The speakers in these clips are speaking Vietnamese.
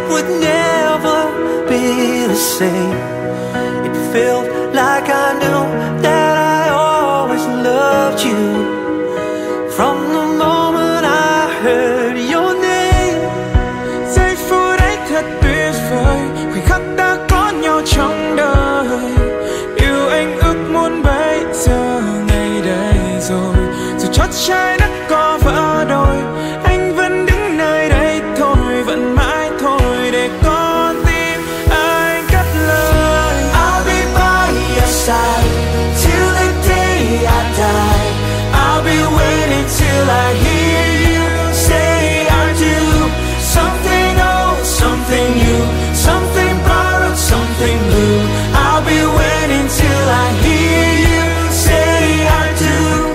would never be the same. It felt like I knew that I always loved you from the moment I heard your name. Giây phút ấy thật tuyệt vời, khoảnh khắc ta có nhau trong đời. Yêu anh ước muốn bây giờ ngày đây rồi, dù chót trái đất có vỡ đôi, anh vẫn đứng nơi đây thôi, vẫn mãi thôi để con tim anh cất lời. I'll be by your side till the day I die. I'll be waiting till I hear you say I do. Something old, something new, something borrowed, something blue. I'll be waiting till I hear you say I do.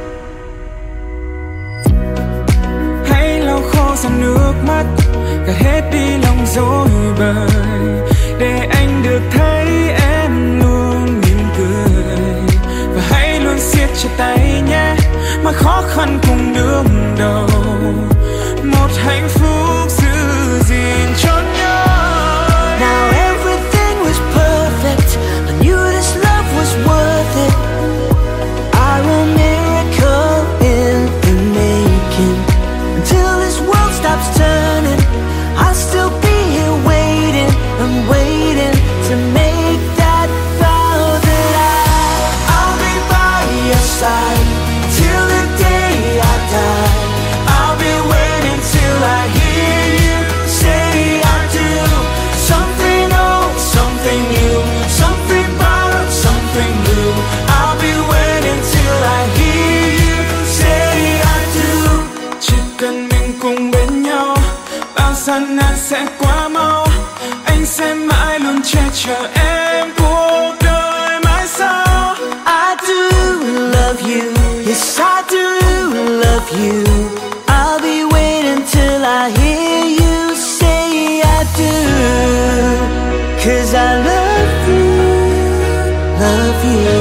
Hãy lau khô dòng nước mắt, gạt hết đi lòng dối bời, để anh được thấy em luôn mỉm cười. Và hãy luôn siết chặt tay nhé, mọi khó khăn cùng đương đầu, một hạnh phúc giữ gìn cho nhau. Now everything was perfect. I knew this love was worth it. I'm a miracle in the making. Until this world stops turning, I'll still be here waiting. I'm waiting to make that vow that I'll be by your side till the day I die. I'll be waiting till I hear you say I do. Something old, something new, something borrowed, something blue. I'll be waiting till I hear you say I do. Chỉ cần mình cùng bên nhau, bao gian nan sẽ qua mau. Anh sẽ mãi luôn che chở em cuộc đời mãi sau. I do love you, yes I do love you. I'll be waiting till I hear you say I do. 'Cause I love you, love you.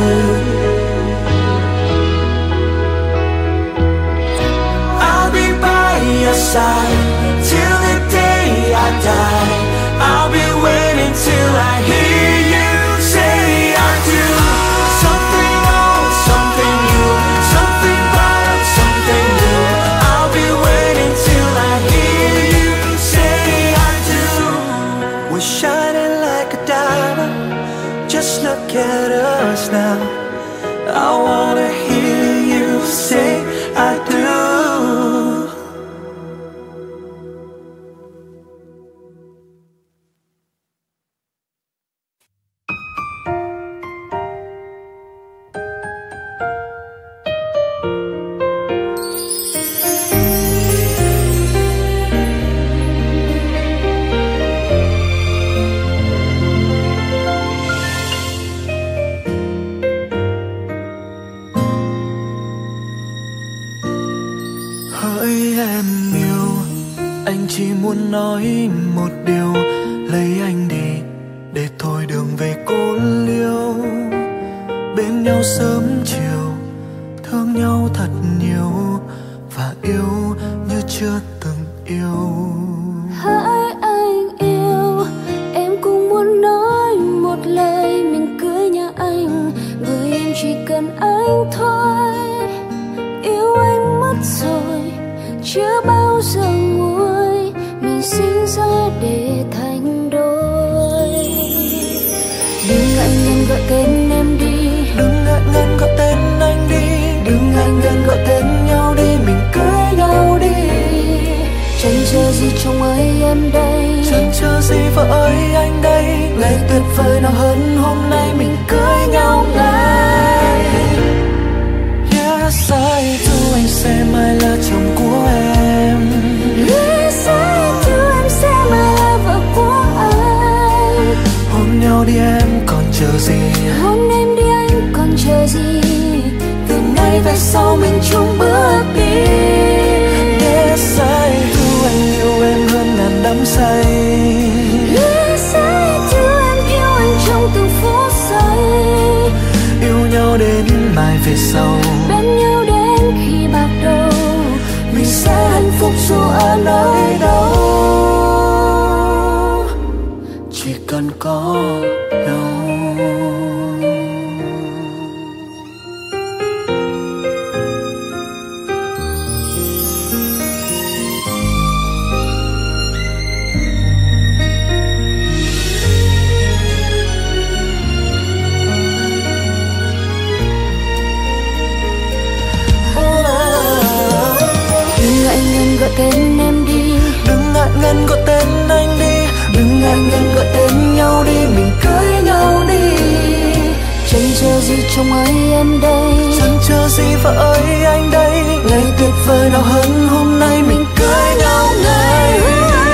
I'll be by your side till the day I die. I'll be waiting till I hear you say I do. Something old, something new, something borrowed, something new. I'll be waiting till I hear you say I do. We're shining like a diamond, just look at us now. I wanna hear you say I do. Hỡi em yêu, anh chỉ muốn nói một điều, lấy anh đi để thôi đường về cô liêu. Bên nhau sớm chiều, thương nhau thật nhiều, và yêu như chưa từng yêu. Hỡi anh yêu, em cũng muốn nói một lời, mình cưới nhà anh, với em chỉ cần anh thôi. Yêu anh mất rồi, chưa bao giờ nguôi, mình sinh ra để thành đôi. Đừng ngại ngần gọi tên em đi, đừng ngại ngần gọi tên anh đi, đừng ngại ngần gọi tên nhau đi, mình cưới nhau đi. Chẳng chờ gì chồng ơi em đây, chẳng chờ gì vợ ơi anh đây. Ngày tuyệt vời nào hơn hôm nay, mình cưới nhau ngay. Yes I do, anh sẽ mãi là chồng của em. Yes I do, em sẽ mãi là vợ của anh. Hôn nhau đi em còn chờ gì, hôn em đi anh còn chờ gì. từ nay về sau mình chung bước đi. Yes I do, anh yêu em hơn ngàn đắm say. Yes I do, em yêu anh trong từng phút giây. Yêu nhau đến mai về sau, bên nhau đến khi bạc đầu, mình sẽ hạnh phúc dù ở nơi đâu. cần có nhau. Gọi tên em đi, đừng ngại ngần gọi tên anh đi, đừng ngại ngần gọi tên nhau đi, mình cưới nhau đi. Chẳng chờ gì trong ai em đây, chẳng chờ gì vợ ơi anh đây. Ngày tuyệt vời nào hơn hôm nay mình cưới nhau ngay.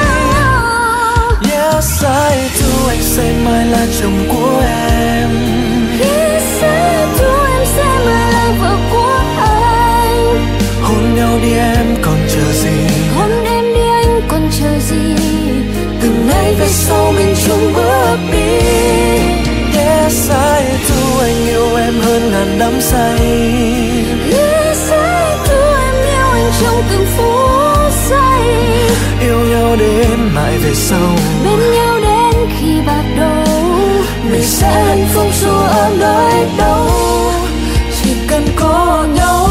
Yes I do, anh sẽ mãi là chồng của em. Yes I do, em sẽ mãi là vợ của anh. Hôn nhau đi em còn chờ gì, hôn em đi anh còn chờ gì. từ nay về sau mình chung bước đi. Yes I do, anh yêu em hơn ngàn đắm say. Yes I do, em yêu anh trong từng phút giây. Yêu nhau đến mãi về sau, bên nhau đến khi bạc đầu. mình sẽ hạnh phúc dù ở nơi đâu, chỉ cần có nhau.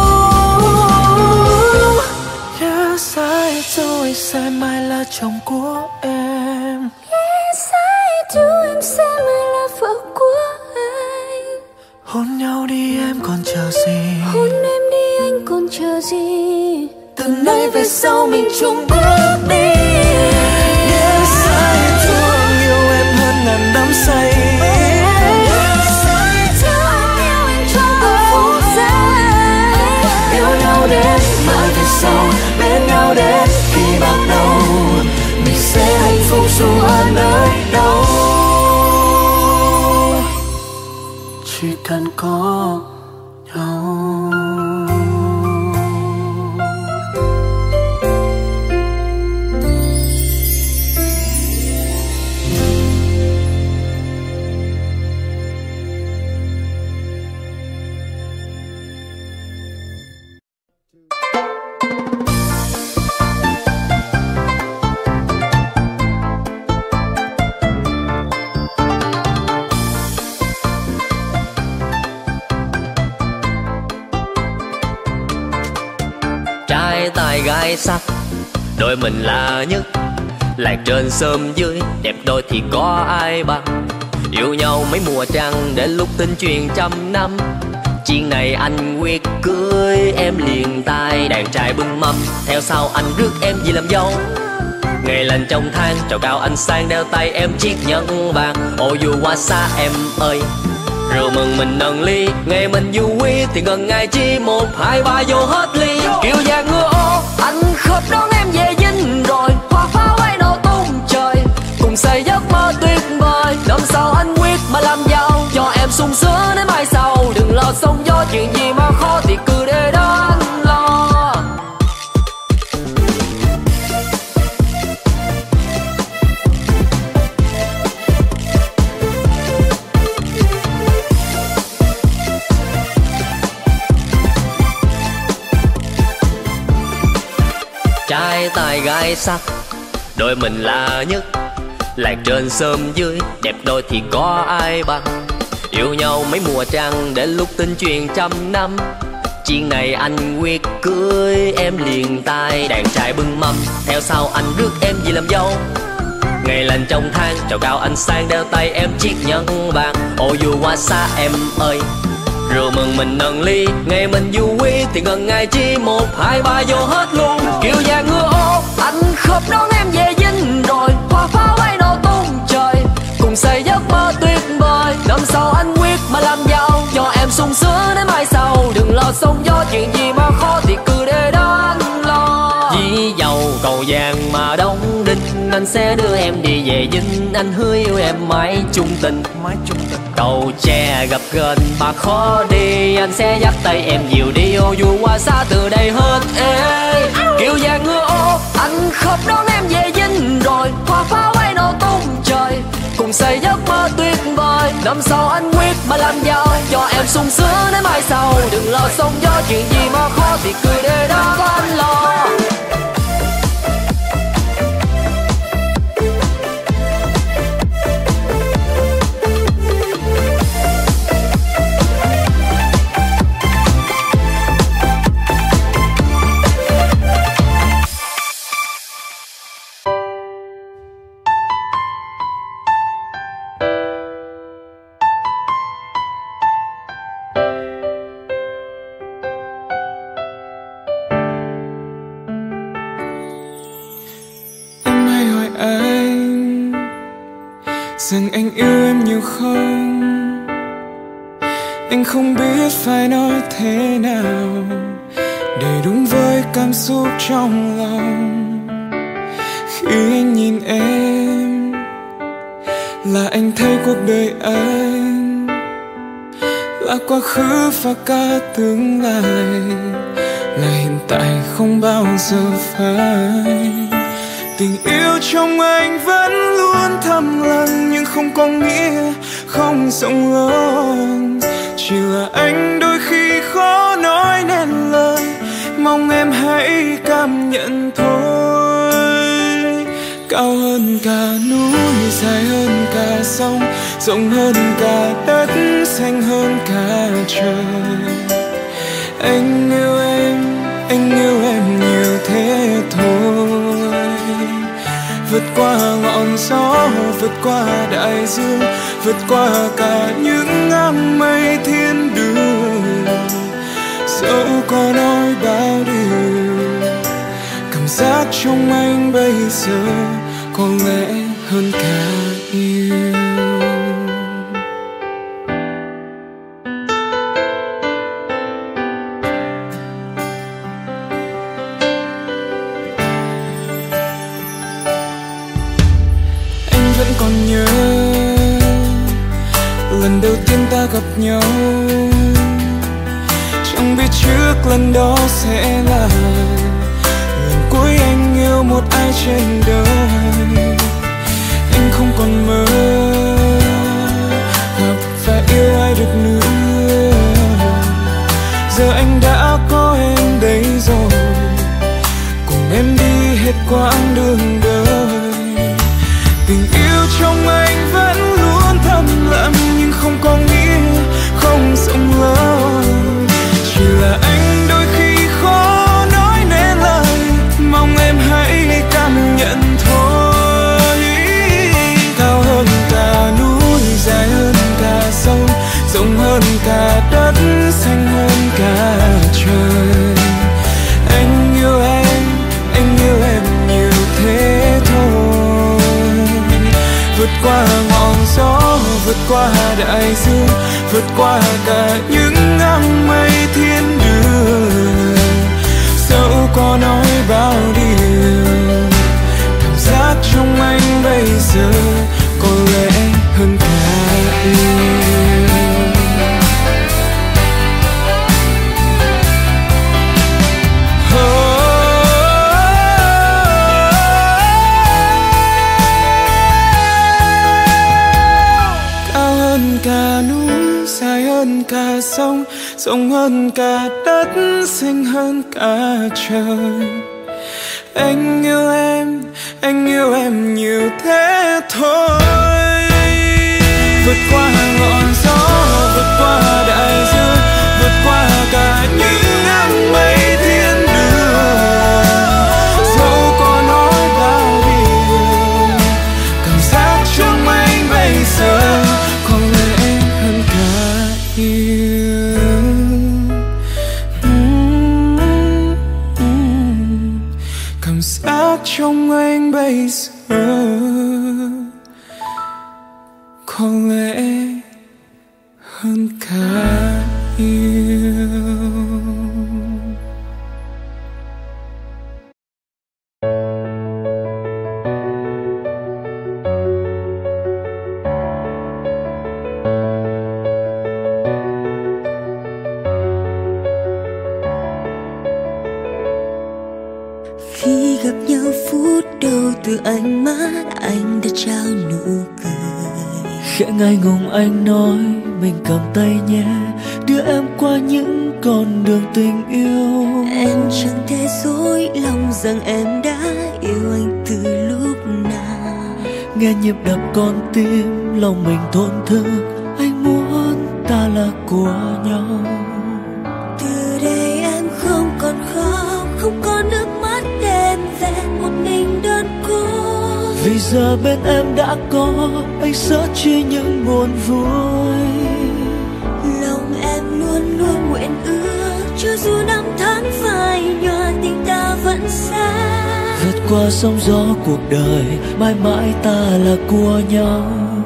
Yes I do, anh sẽ mãi là chồng của em. Yes I do, em sẽ mãi là vợ của anh. Hôn nhau đi em còn chờ gì, hôn em đi anh còn chờ gì. từ nay về sau mình chung bước đi. Yes I do, anh yêu em hơn ngàn đắm say. Yes I do, em yêu anh trong từng phút giây. Yêu nhau đến mãi về sau, bên nhau đến khi bạc đầu, mình sẽ hạnh phúc dù ở nơi đâu, chỉ cần có nhau. Trai tài gái sắc, đôi mình là nhất. Lạc trên xóm dưới, đẹp đôi thì có ai bằng. Yêu nhau mấy mùa trăng, đến lúc tin truyền trăm năm. Chuyện này anh quyết cưới em liền tay. Đàn trai bưng mâm, theo sau anh rước em về làm dâu. Ngày lên trong tháng, trầu cao anh sang đeo tay em chiếc nhẫn vàng. Ô dù qua xa em ơi, rượu mừng mình nâng ly. Ngày mình vui thì gần ngày chi, 1, 2, 3 vô hết ly. Kiều vàng ngựa ô, anh khớp đón em về dinh rồi. Hoa pháo ấy nổ tung trời, cùng xây giấc mơ tuyệt vời. Năm sau anh quyết mà làm giàu, cho em sung sướng đến mai sau. Đừng lo sóng gió, chuyện gì mà khó thì cứ để đó anh lo. Trai tài gái sắc, đôi mình là nhất. Lạc trên xóm dưới, đẹp đôi thì có ai bằng. Yêu nhau mấy mùa trăng, đến lúc tin truyền trăm năm. Chuyện này anh quyết cưới em liền tay. Đàn trai bưng mâm, theo sau anh rước em về làm dâu. Ngày lên trong tháng, trầu cao anh sang đeo tay em chiếc nhẫn vàng. Ô dù qua xa em ơi, rượu mừng mình nâng ly. Ngày mình vui thì gần ngày chi, 1, 2, 3 vô hết luôn. Kiều vàng ngựa ô, anh khớp đón em về dinh rồi. Hoa pháo ấy nổ tung trời, cùng xây giấc mơ tuyệt vời. Năm sau anh quyết mà làm giàu, cho em sung sướng đến mai sau. Đừng lo sóng gió, chuyện gì mà khó thì cứ để đó anh lo. Dĩ dầu cầu vàng mà đóng đinh, anh sẽ đưa em đi về dinh. Anh hứa yêu em mãi chung tình, mãi chung tình. Cầu tre gặp gần mà khó đi, anh sẽ dắt tay em dìu đi. Ô dù qua xa từ đây hết ê. Kiều vàng ngựa ô, anh khớp đón em về dinh rồi. Hoa pháo ấy nổ tung trời, cùng xây giấc mơ tuyệt vời. Năm sau anh quyết mà làm giàu, cho em sung sướng đến mai sau. Đừng lo sóng gió, chuyện gì mà khó thì cứ để đó có anh lo. anh rằng anh yêu em nhiều không. Anh không biết phải nói thế nào để đúng với cảm xúc trong lòng. Khi anh nhìn em là anh thấy cuộc đời anh là quá khứ và cả tương lai, là hiện tại không bao giờ phai. Tình yêu trong anh vẫn luôn thầm lặng nhưng không có nghĩa không rộng lớn. Chỉ là anh đôi khi khó nói nên lời, mong em hãy cảm nhận thôi. Cao hơn cả núi, dài hơn cả sông, rộng hơn cả đất, xanh hơn cả trời. Anh yêu em nhiều thế thôi. Vượt qua ngọn gió, vượt qua đại dương, vượt qua cả những áng mây thiên đường. Dẫu có nói bao điều, cảm giác trong anh bây giờ có lẽ hơn cả yêu. Vẫn còn nhớ lần đầu tiên ta gặp nhau, chẳng biết trước lần đó sẽ là lần cuối anh yêu một ai trên đời. Anh không còn mơ gặp và yêu ai được nữa. Giờ anh đã có em đây rồi, cùng em đi hết quãng đường đời. Tình yêu trong anh vẫn luôn thầm lặng nhưng không có nghĩa không rộng lớn. Chỉ là anh đôi khi khó nói nên lời, mong em hãy cảm nhận thôi. Cao hơn cả núi, dài hơn cả sông, rộng hơn cả đất, xanh hơn cả trời. Anh yêu em nhiều thế thôi. Vượt qua ngọn gió, vượt qua đại dương, vượt qua cả những áng mây thiên đường. Dẫu có nói bao điều, cảm giác trong anh bây giờ có lẽ hơn cả yêu. Cả núi, dài hơn cả sông, rộng hơn cả đất, xanh hơn cả trời. Anh yêu em nhiều thế thôi. Vượt qua ngọn gió, vượt qua đại dương, vượt qua cả những áng mây thiên đường. Dẫu có nói bao điều, cảm giác trong anh bây giờ có lẽ hơn cả yêu. Cảm giác trong anh bây giờ có lẽ hơn cả yêu. Khi gặp nhau phút đầu từ ánh mắt anh đã trao nụ cười. Khẽ ngại ngùng anh nói mình cầm tay nhé, đưa em qua những con đường tình yêu. Em chẳng thể dối lòng rằng em đã yêu anh từ lúc nào. Nghe nhịp đập con tim lòng mình thổn thức, anh muốn ta là của nhau. Từ đây em không còn khóc, không có nước mắt đêm về một mình đơn côi. Vì giờ bên em đã có anh sớt chia những buồn vui. Lòng em luôn luôn nguyện ước, cho dù năm tháng phai nhòa tình ta vẫn xa. vượt qua sóng gió cuộc đời, mãi mãi ta là của nhau.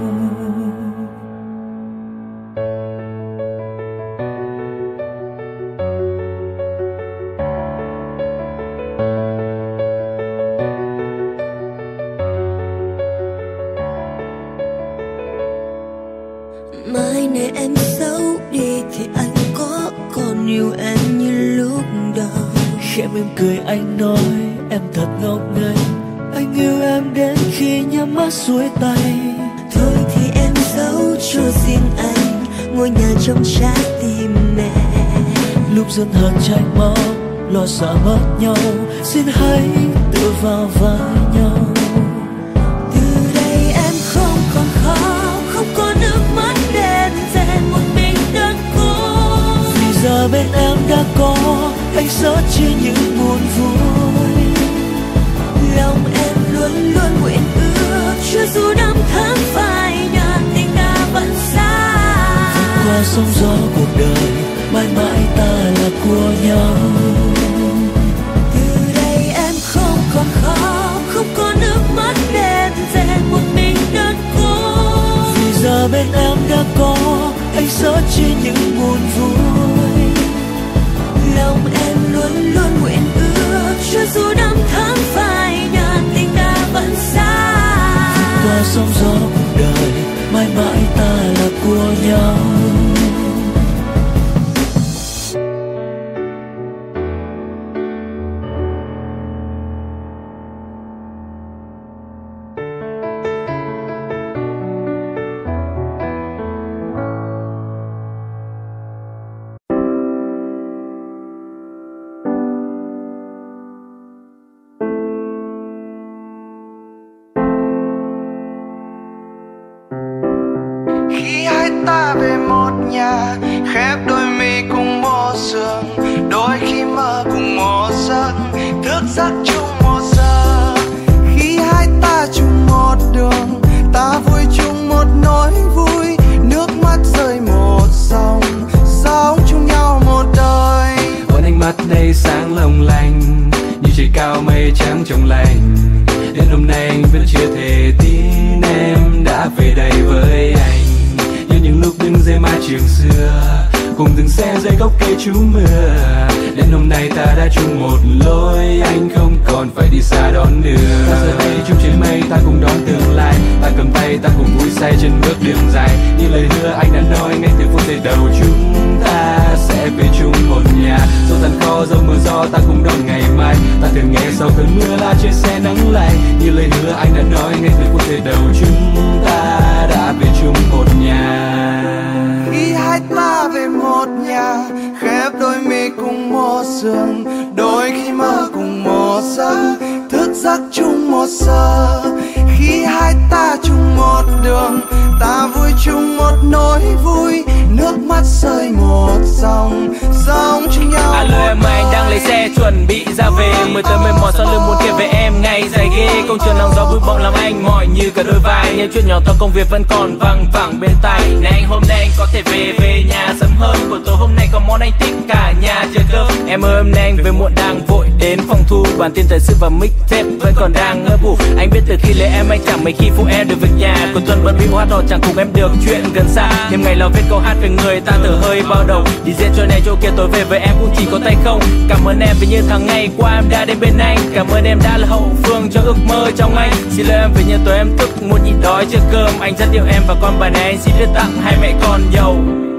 Mai này em xấu đi thì anh có còn yêu em như lúc đầu. Khẽ mỉm cười anh nói em thật ngốc nghếch, anh yêu em đến khi nhắm mắt xuôi tay. Thôi thì em giấu cho riêng anh ngôi nhà trong trái tim mẹ. Lúc dân hờn tranh máu, lo sợ mất nhau, xin hãy tự vào vai nhau. Từ đây em không còn khóc, không có nước mắt đen rèn một mình đơn cô. Vì giờ bên em đã có anh sớt chia những buồn vui. Lòng em luôn luôn nguyện ước cho dù năm tháng phai nhạt tình ta vẫn xa. Vượt qua sóng gió cuộc đời, mãi mãi ta là của nhau. Từ đây em không còn khóc, không có nước mắt đen rèn một mình đơn cô. Vì giờ bên em đã có anh sớt chia những buồn vui. Lòng em luôn luôn nguyện ước cho dù năm tháng phai nhạt tình ta vẫn xa. Vượt qua sóng gió cuộc đời, mãi mãi ta là của nhau. Khi hai ta về một nhà, khép đôi mi cùng một giường, đôi khi mơ cùng một giấc, thức giấc chung một giờ. Khi hai ta chung một đường, ta vui chung một nỗi vui, nước mắt rơi một dòng, sống chung nhau một đời. Ôn ánh mắt đây sáng long lanh, như trời cao mây trắng trong lành. Đến hôm nay anh vẫn chưa thể tin em đã về đây với anh. Như những lúc đứng dưới mái trường xưa, cùng dừng xe dưới gốc cây trú mưa. Đến hôm nay ta đã chung một lối, anh không còn phải đi xa đón đưa. Ta giờ đây chung trên mây, ta cùng đón tương lai. Ta cầm tay, ta cùng vui say trên bước đường dài. Như lời hứa anh đã nói ngay từ phút giây đầu, chúng ta sẽ về chung một nhà. Dẫu gian khó, dẫu mưa gió, ta cùng đón ngày mai. Ta thường nghe sau cơn mưa là trên xe nắng lạnh. Như lời hứa anh đã nói ngay từ phút giây đầu, chúng ta đã về chung một nhà. Khi hai ta về một nhà, khép đôi mi cùng một giường, đôi khi mơ cùng một giấc, thức giấc chung một giờ. Khi hai ta chung một đường, ta vui chung một nỗi vui, nước mắt rơi một dòng, sống chung nhau. Alo em, anh đang lấy xe chuẩn bị ra về, mới tới mệt mỏi sau lưng muốn kể về em ngày dài ghê. Công trường nắng gió bụi bặm làm anh mỏi như cả đôi vai, những chuyện nhỏ to công việc vẫn còn văng vẳng bên tai. Này anh, hôm nay anh có thể về nhà sớm hơn, buổi tối hôm nay có món anh thích cả nhà chờ cơm. Em ơi, hôm nay anh về muộn đang vội đến phòng thu, bản tin thời sự và mixtape vẫn còn đang ngỡ ngủ. Anh biết từ khi lấy em anh chẳng mấy khi phụ em được về nhà, cuối tuần vẫn bị hát đỏ chẳng cùng em được chuyện gần xa. Đêm ngày lo viết câu hát về người ta thở hơi bao đầu, đi dễ chỗ này chỗ kia tối về với em cũng chỉ có tay không. Cảm ơn em vì những tháng ngày qua em đã đến bên anh, cảm ơn em đã là hậu phương cho ước mơ trong anh. Xin lỗi em vì những tối em thức muốn nhịn đói chưa cơm, anh rất yêu em và con bài này anh xin đưa tặng hai mẹ con giàu.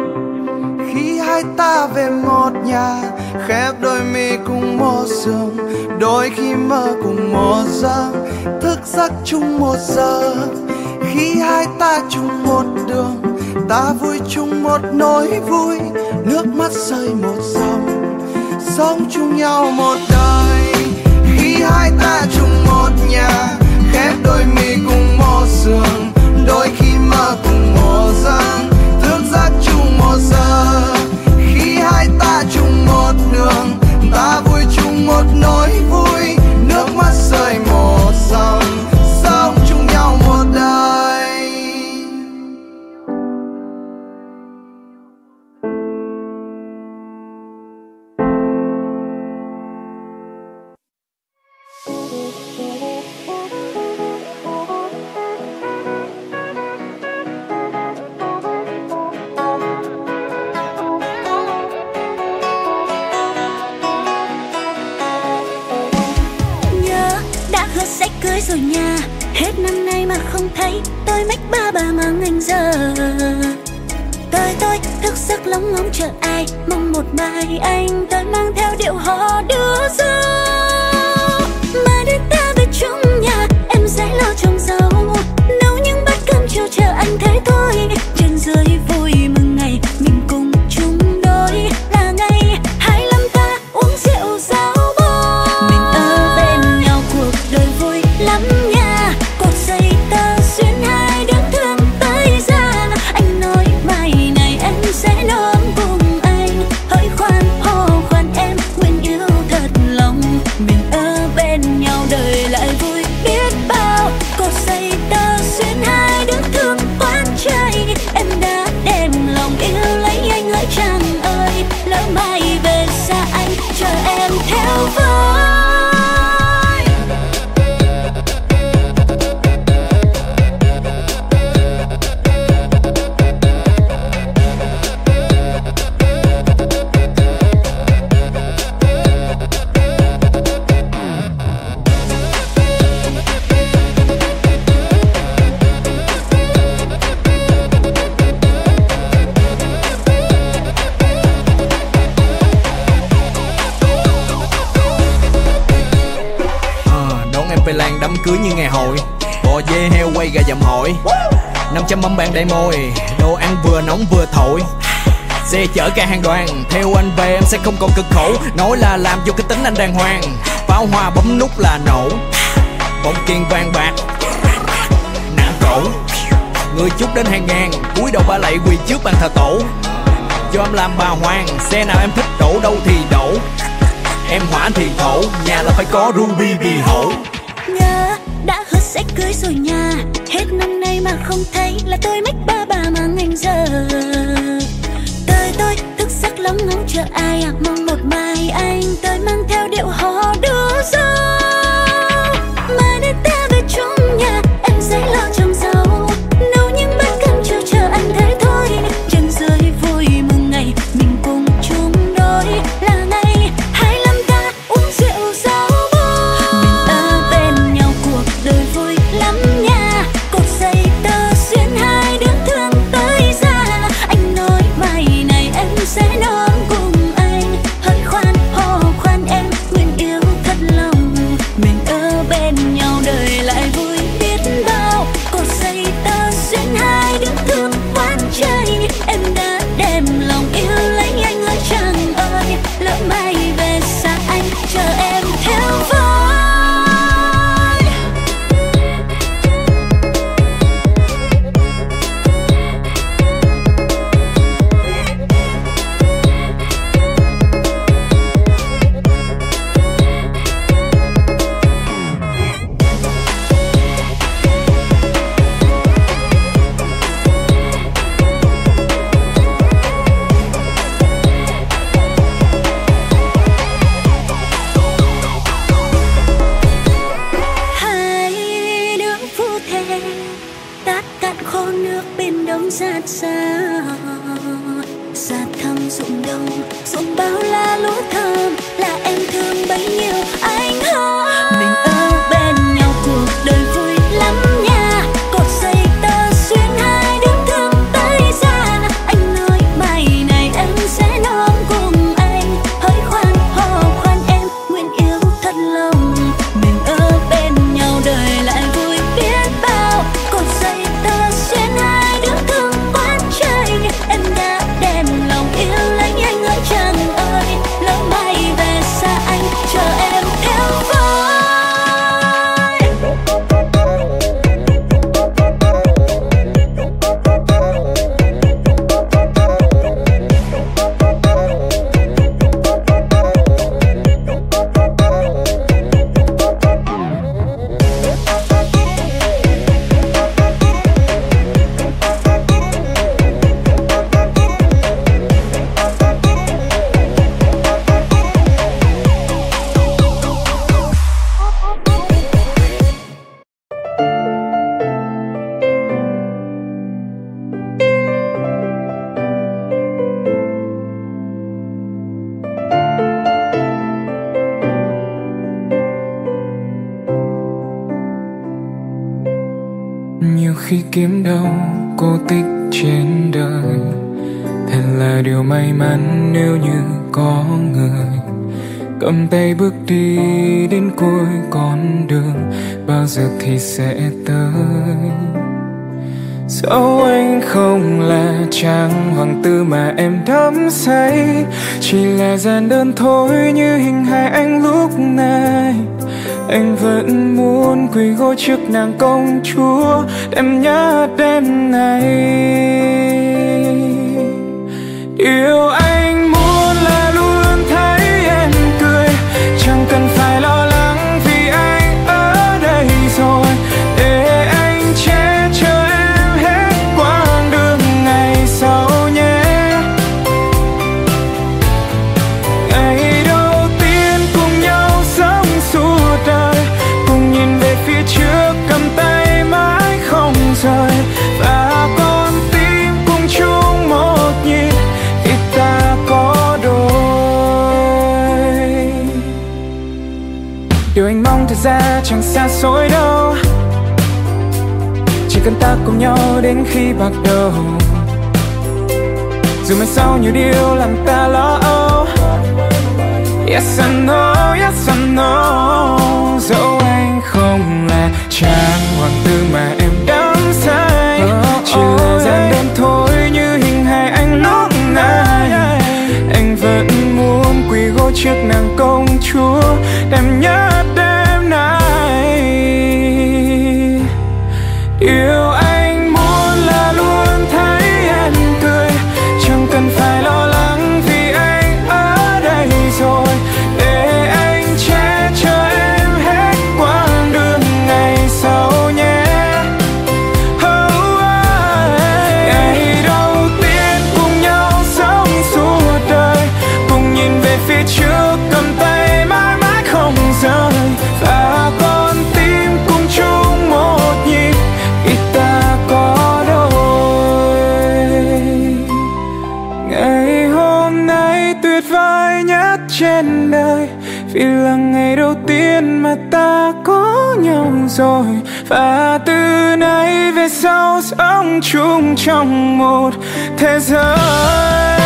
Khi hai ta về một nhà, khép đôi mi cùng một giường, đôi khi mơ cùng một giấc, thức giấc chung một giờ. Khi hai ta chung một đường, ta vui chung một nỗi vui, nước mắt rơi một dòng, sống chung nhau một đời. Khi hai ta chung một nhà, khép đôi mi cùng một giường, đôi khi mơ cùng một giấc, thức giấc chung một giờ. Khi hai ta chung một đường, ta vui chung một nỗi vui, nước mắt rơi một dòng, sống chung nhau một đời. cưới rồi nha. Hết năm nay mà không thấy, tôi mách ba mang anh giờ. Tôi thức giấc lóng ngóng chờ ai, mong một mai anh tới mang theo điệu hò đưa dâu. Mai đến ta về chung nhà, em sẽ lo trồng rau, nấu những bát cơm chiều chờ anh thế thôi. Trên dưới vui mừng ngày mình cùng chung đôi, là ngày 25 ta uống rượu rau bò. Mình ở bên nhau cuộc đời vui lắm nha. Cột dây tơ xuyên hai đứa thương tới ra. Anh nói mai này em sẽ nấu cùng anh. Hỡi khoan hò khoan em nguyện yêu thật lòng. Mình ở bên nhau đời lại vui biết bao. Cột dây tơ xuyên hai đứa thương quán chơi. Em đã đem lòng yêu lấy anh hỡi chàng ơi. Lỡ mai về xa anh chờ em theo với. Về làng đám cưới như ngày hội, bò dê heo quay gà dầm hội, 500 mâm bàn đầy môi, đồ ăn vừa nóng vừa thổi. Xe chở cả hàng đoàn, theo anh về em sẽ không còn cực khổ. Nói là làm vô cái tính anh đàng hoàng, pháo hoa bấm nút là nổ. Bóng kiên vàng bạc, nặng cổ, người chúc đến hàng ngàn, cúi đầu ba lạy quỳ trước bàn thờ tổ. Cho em làm bà hoàng, xe nào em thích đổ đâu thì đổ. Em hỏa thì thổ, nhà là phải có ruby vì hổ. Nhớ đã hứa sẽ cưới rồi nha. Hết năm nay mà không thấy, là tôi mách ba mang anh giờ. Tôi thức giấc lóng ngóng chờ ai, mong một mai anh tới mang theo điệu hò đưa dâu. Mai đến ta về chung nhà, em sẽ lo trồng rau, nấu những bát cơm chiều chờ anh thế thôi. Trên dưới vui mừng ngày mình cùng chung đôi, là ngày 25 ta uống rượu rau bò. Mình ở bên nhau cuộc đời vui lắm nha. Cột dây tơ xuyên hai đứa thương tới ra. Anh nói mai này em sẽ nấu cùng anh. Hỡi khoan hò khoan em nguyện yêu thật lòng. Mình ở bên nhau đời lại vui biết bao. Cột dây tơ xuyên hai đứa thương quán chơi. Em đã đem lòng yêu lấy anh hỡi chàng ơi. Lỡ mai về xa anh chờ em theo với. Hai đứa phu thề tát cạn khô nước bên đông giạt xa. Giạt thăm ruộng đông, ruộng bao la lúa thơm, là em thương bấy nhiêu anh hơn. Mình ở bên nhau cuộc đời vui lắm nha. Cột dây tơ xuyên hai đứa thương tới ra. Anh nói mai này em sẽ nấu cùng anh. Hỡi khoan hò khoan em nguyện yêu thật lòng. Mình ở bên nhau đời lại vui biết bao. Cột dây tơ xuyên hai đứa thương quán chơi. Em đã đem lòng yêu lấy anh hỡi chàng ơi. Lỡ mai về xa Nhiều khi kiếm đâu cô tích trên đời, thật là điều may mắn nếu như có người cầm tay bước đi đến cuối con đường, bao giờ thì sẽ tới. Dẫu anh không là chàng hoàng tử mà em đắm say, chỉ là gian đơn thôi như hình hài anh lúc này. Anh vẫn muốn quỳ gối trước nàng công chúa em nhớ đêm này. Điều anh muốn là luôn thấy em cười, chẳng cần phải lo lắng vì anh ở đây rồi, để anh che chở em hết quãng đường ngày sau nhé. Ngày đầu tiên cùng nhau sống suốt đời, cùng nhìn về phía trước cầm tay mãi không rời, và con tim cùng chung một nhịp khi ta có đôi. Điều anh mong thật ra chẳng xa xôi đâu, chỉ cần ta cùng nhau đến khi bạc đầu. Dù mai sau nhiều điều làm ta lo âu, yes I know, yes I know. Dẫu anh không là chàng hoàng tử mà em đắm say, chỉ là gian đơn thôi như hình hài anh lúc này. Anh vẫn muốn quỳ gối trước nàng công chúa em nhớ đêm nay. Điều anh muốn là luôn thấy em cười, chẳng cần phải lo lắng vì anh ở đây rồi, để anh che chở em hết quãng đường ngày sau nhé. Ngày đầu tiên cùng nhau sống suốt đời, cùng nhìn về phía trước cầm tay mãi mãi không rời, và con tim cùng chung một nhịp khi ta có đôi. Ngày hôm nay tuyệt vời nhất trên đời, vì là ngày đầu tiên mà ta có nhau rồi, và từ nay về sau sống chung trong một thế giới.